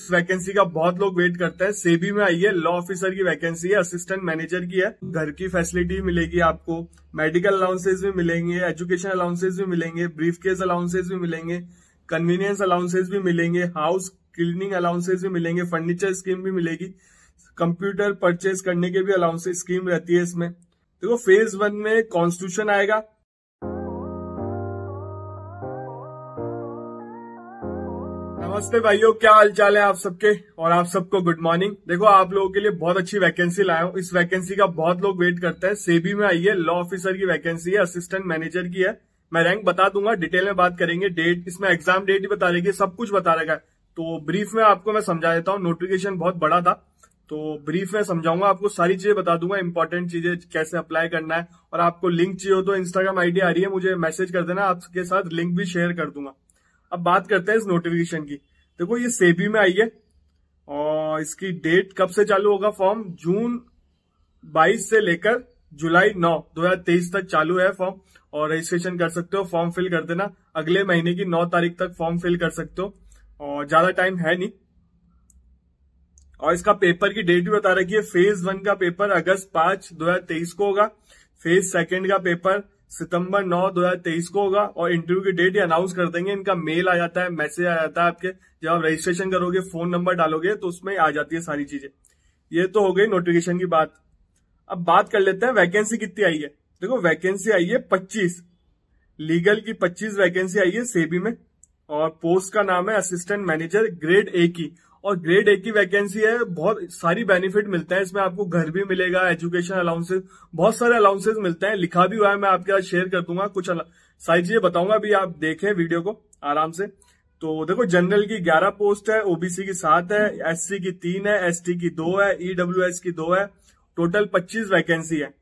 इस वैकेंसी का बहुत लोग वेट करते हैं। सेबी में आई है, लॉ ऑफिसर की वैकेंसी है, असिस्टेंट मैनेजर की है। घर की फैसिलिटी मिलेगी आपको, मेडिकल अलाउंसेस भी मिलेंगे, एजुकेशन अलाउंसेस भी मिलेंगे, ब्रीफ केस अलाउंसेस भी मिलेंगे, कन्वीनियंस अलाउंसेस भी मिलेंगे, हाउस क्लीनिंग अलाउंसेस भी मिलेंगे, फर्नीचर स्कीम भी मिलेगी, कंप्यूटर परचेज करने के भी अलाउंसेस स्कीम रहती है इसमें। देखो फेज 1 में कॉन्स्टिट्यूशन आएगा। नमस्ते भाइयों, क्या हाल चाल है आप सबके, और आप सबको गुड मॉर्निंग। देखो आप लोगों के लिए बहुत अच्छी वैकेंसी लाया हूं। इस वैकेंसी का बहुत लोग वेट करते हैं। सेबी में आई है, लॉ ऑफिसर की वैकेंसी है, असिस्टेंट मैनेजर की है। मैं रैंक बता दूंगा, डिटेल में बात करेंगे, डेट इसमें एग्जाम डेट भी बता देगी, सब कुछ बता रहेगा। तो ब्रीफ में आपको मैं समझा देता हूँ। नोटिफिकेशन बहुत बड़ा था तो ब्रीफ में समझाऊंगा, आपको सारी चीजें बता दूंगा, इंपॉर्टेंट चीजें कैसे अप्लाई करना है। और आपको लिंक चाहिए हो तो इंस्टाग्राम आईडी आ रही है, मुझे मैसेज कर देना, आपके साथ लिंक भी शेयर कर दूंगा। अब बात करते हैं इस नोटिफिकेशन की। देखो ये सेबी में आई है और इसकी डेट कब से चालू होगा फॉर्म, जून 22 से लेकर जुलाई 9 2023 तक चालू है फॉर्म। और रजिस्ट्रेशन कर सकते हो, फॉर्म फिल कर देना। अगले महीने की 9 तारीख तक फॉर्म फिल कर सकते हो और ज्यादा टाइम है नहीं। और इसका पेपर की डेट भी बता रखी है। फेज 1 का पेपर अगस्त 5 2023 को होगा। फेज 2 का पेपर सितंबर 9 2023 को होगा। और इंटरव्यू की डेट ये अनाउंस कर देंगे। इनका मेल आ जाता है, मैसेज आ जाता है आपके, जब आप रजिस्ट्रेशन करोगे, फोन नंबर डालोगे तो उसमें आ जाती है सारी चीजें। ये तो हो गई नोटिफिकेशन की बात। अब बात कर लेते हैं वैकेंसी कितनी आई है। देखो वैकेंसी आई है 25, लीगल की 25 वैकेंसी आई है सेबी में। और पोस्ट का नाम है असिस्टेंट मैनेजर ग्रेड ए की। और ग्रेड ए की वैकेंसी है, बहुत सारी बेनिफिट मिलते हैं इसमें। आपको घर भी मिलेगा, एजुकेशन अलाउंसेस, बहुत सारे अलाउंसेस मिलते हैं। लिखा भी हुआ है, मैं आपके साथ शेयर कर दूंगा, कुछ सारी चीजें बताऊंगा। अभी आप देखें वीडियो को आराम से। तो देखो जनरल की 11 पोस्ट है, ओबीसी की 7 है, एससी की 3 है, एसटी की 2 है, ईडब्ल्यूएस की 2 है। टोटल 25 वैकेंसी है।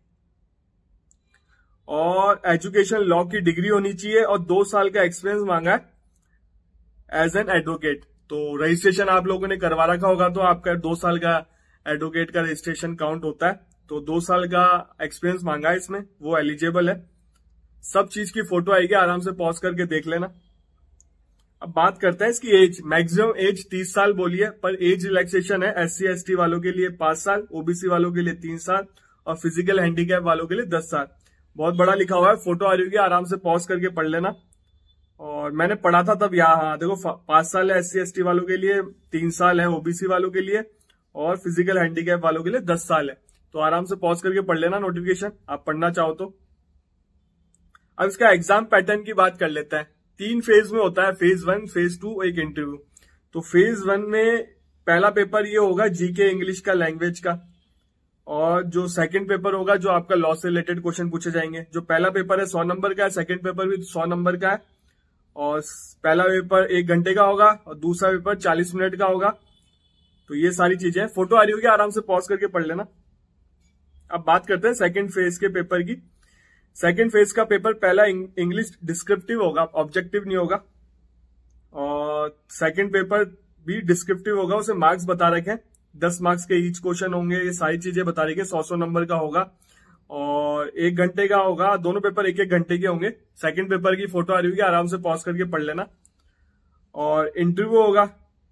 और एजुकेशन लॉ की डिग्री होनी चाहिए और 2 साल का एक्सपीरियंस मांगा है एज एन एडवोकेट। तो रजिस्ट्रेशन आप लोगों ने करवा रखा होगा तो आपका 2 साल का एडवोकेट का रजिस्ट्रेशन काउंट होता है। तो 2 साल का एक्सपीरियंस मांगा है इसमें, वो एलिजिबल है। सब चीज की फोटो आएगी, आराम से पॉज करके देख लेना। अब बात करते हैं इसकी एज। मैक्सिमम एज 30 साल बोली है, पर एज रिलैक्सेशन है। एससी एसटी वालों के लिए 5 साल, ओबीसी वालों के लिए 3 साल और फिजिकल हैंडीकैप वालों के लिए 10 साल। बहुत बड़ा लिखा हुआ है, फोटो आ रही होगी, आराम से पॉज करके पढ़ लेना। और मैंने पढ़ा था तब यहाँ, हाँ देखो 5 साल है एससी एसटी वालों के लिए, 3 साल है ओबीसी वालों के लिए और फिजिकल हैंडीकैप वालों के लिए 10 साल है। तो आराम से पॉज करके पढ़ लेना नोटिफिकेशन, आप पढ़ना चाहो तो। अब इसका एग्जाम पैटर्न की बात कर लेते हैं। 3 फेज में होता है, फेज 1, फेज 2, एक इंटरव्यू। तो फेज 1 में पहला पेपर ये होगा जीके इंग्लिश का, लैंग्वेज का। और जो सेकंड पेपर होगा, जो आपका लॉ से रिलेटेड क्वेश्चन पूछे जाएंगे। जो पहला पेपर है 100 नंबर का है, सेकंड पेपर भी 100 नंबर का है। और पहला पेपर 1 घंटे का होगा और दूसरा पेपर 40 मिनट का होगा। तो ये सारी चीजें, फोटो आ रही होगी, आराम से पॉज करके पढ़ लेना। अब बात करते हैं सेकंड फेज के पेपर की। सेकंड फेज का पेपर पहला इंग्लिश डिस्क्रिप्टिव होगा, ऑब्जेक्टिव नहीं होगा। और सेकंड पेपर भी डिस्क्रिप्टिव होगा, उसे मार्क्स बता रखे हैं, 10 मार्क्स के ईच क्वेश्चन होंगे। ये सारी चीजें बता रही है, 100 नंबर का होगा और 1 घंटे का होगा। दोनों पेपर 1-1 घंटे के होंगे। सेकंड पेपर की फोटो आ रही होगी, आराम से पॉज करके पढ़ लेना। और इंटरव्यू होगा,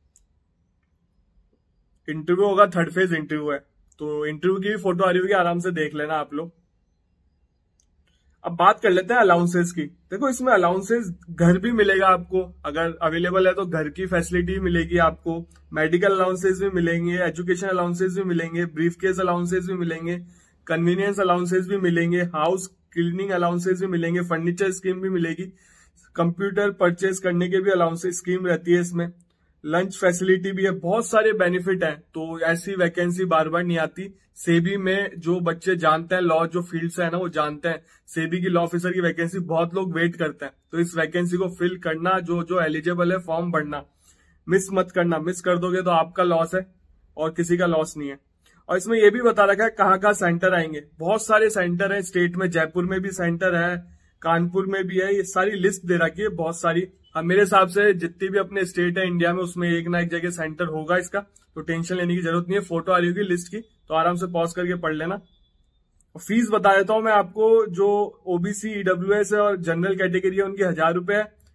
थर्ड फेज इंटरव्यू है। तो इंटरव्यू की भी फोटो आ रही होगी, आराम से देख लेना आप लोग। अब बात कर लेते हैं अलाउंसेस की। देखो इसमें अलाउंसेस, घर भी मिलेगा आपको, अगर अवेलेबल है तो घर की फैसिलिटी मिलेगी आपको, मेडिकल अलाउंसेस भी मिलेंगे, एजुकेशन अलाउंसेस भी मिलेंगे, ब्रीफ केस अलाउंसेस भी मिलेंगे, कन्वीनियंस अलाउंसेस भी मिलेंगे, हाउस क्लीनिंग अलाउंसेस भी मिलेंगे, फर्नीचर स्कीम भी मिलेगी, कंप्यूटर परचेज करने के भी अलाउंसेस स्कीम रहती है इसमें, लंच फैसिलिटी भी है, बहुत सारे बेनिफिट हैं। तो ऐसी वैकेंसी बार बार नहीं आती। सेबी में जो बच्चे जानते हैं लॉ, जो फील्ड से है ना, वो जानते हैं सेबी की लॉ ऑफिसर की वैकेंसी बहुत लोग वेट करते हैं। तो इस वैकेंसी को फिल करना, जो जो एलिजिबल है फॉर्म भरना, मिस मत करना। मिस कर दोगे तो आपका लॉस है और किसी का लॉस नहीं है। और इसमें यह भी बता रखा है कहाँ सेंटर आएंगे। बहुत सारे सेंटर है स्टेट में, जयपुर में भी सेंटर है, कानपुर में भी है, ये सारी लिस्ट दे रखी है बहुत सारी। अब मेरे हिसाब से जितनी भी अपने स्टेट है इंडिया में, उसमें एक ना एक जगह सेंटर होगा इसका, तो टेंशन लेने की जरूरत नहीं है। फोटो आ रही होगी लिस्ट की, तो आराम से पॉज करके पढ़ लेना। फीस बता देता हूं मैं आपको। जो ओबीसी, ईडब्ल्यूएस और जनरल कैटेगरी है उनकी 1000 रुपए है।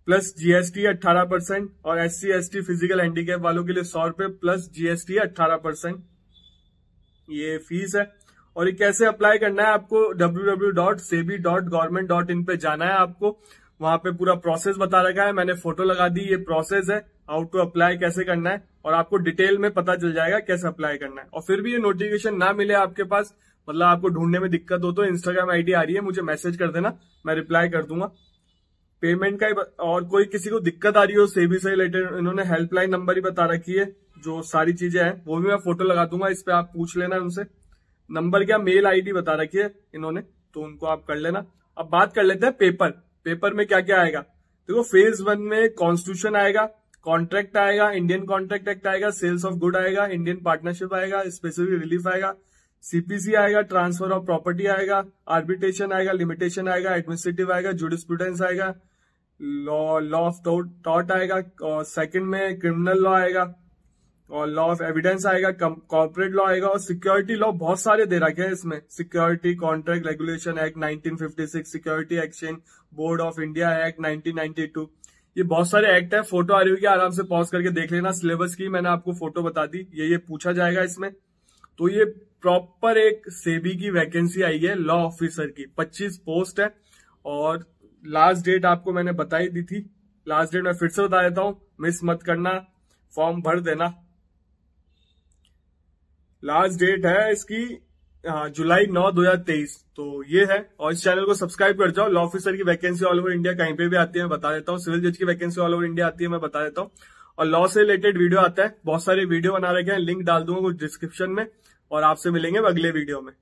प्लस जीएसटी 18% और SC/ST फिजिकल हैंडीकैप वालों के लिए 100 रुपए प्लस जीएसटी 18%। ये फीस है। और ये कैसे अप्लाई करना है आपको, www.sebi.government.in पे जाना है आपको। वहां पे पूरा प्रोसेस बता रखा है, मैंने फोटो लगा दी। ये प्रोसेस है, हाउ टू अप्लाई कैसे करना है, और आपको डिटेल में पता चल जाएगा कैसे अप्लाई करना है। और फिर भी ये नोटिफिकेशन ना मिले आपके पास, मतलब आपको ढूंढने में दिक्कत हो, तो इंस्टाग्राम आईडी आ रही है, मुझे मैसेज कर देना, मैं रिप्लाई कर दूंगा। पेमेंट का और कोई किसी को दिक्कत आ रही हो सेबी से रिलेटेड, इन्होंने हेल्पलाइन नंबर ही बता रखी है, जो सारी चीजें हैं वो भी मैं फोटो लगा दूंगा, इस पे आप पूछ लेना उनसे। नंबर क्या, मेल आईडी बता रखी है इन्होंने, तो उनको आप कर लेना। अब बात कर लेते हैं पेपर में क्या क्या आएगा। देखो फेज 1 में कॉन्स्टिट्यूशन आएगा, कॉन्ट्रैक्ट आएगा, इंडियन कॉन्ट्रैक्ट एक्ट आएगा, सेल्स ऑफ गुड आएगा, इंडियन पार्टनरशिप आएगा, स्पेसिफिक रिलीफ आएगा, सीपीसी आएगा, ट्रांसफर ऑफ प्रॉपर्टी आएगा, आर्बिट्रेशन आएगा, लिमिटेशन आएगा, एडमिनिस्ट्रेटिव आएगा, जुडिस्प्रूडेंस आएगा, लॉ ऑफ टॉर्ट आएगा, और सेकंड में क्रिमिनल लॉ आएगा, और लॉ ऑफ एविडेंस आएगा, कॉर्पोरेट लॉ आएगा, और सिक्योरिटी लॉ बहुत सारे दे रखे हैं इसमें। Security contract regulation act 1956, security exchange board of India act 1992, ये बहुत सारे एक्ट है। फोटो आ रही होगी, आराम से पॉज करके देख लेना। सिलेबस की मैंने आपको फोटो बता दी, ये पूछा जाएगा इसमें। तो ये प्रॉपर एक सेबी की वैकेंसी आई है लॉ ऑफिसर की, 25 पोस्ट है। और लास्ट डेट आपको मैंने बताई दी थी, लास्ट डेट मैं फिर से बता देता हूं, मिस मत करना, फॉर्म भर देना। लास्ट डेट है इसकी जुलाई 9, 2023। तो ये है। और इस चैनल को सब्सक्राइब कर जाओ। लॉ ऑफिसर की वैकेंसी ऑल ओवर इंडिया कहीं पे भी आती है, मैं बता देता हूँ। सिविल जज की वैकेंसी ऑल ओवर इंडिया आती है, मैं बता देता हूँ। और लॉ से रिलेटेड वीडियो आता है, बहुत सारे वीडियो बना रखे हैं, लिंक डाल दूंगा कुछ डिस्क्रिप्शन में। और आपसे मिलेंगे अगले वीडियो में।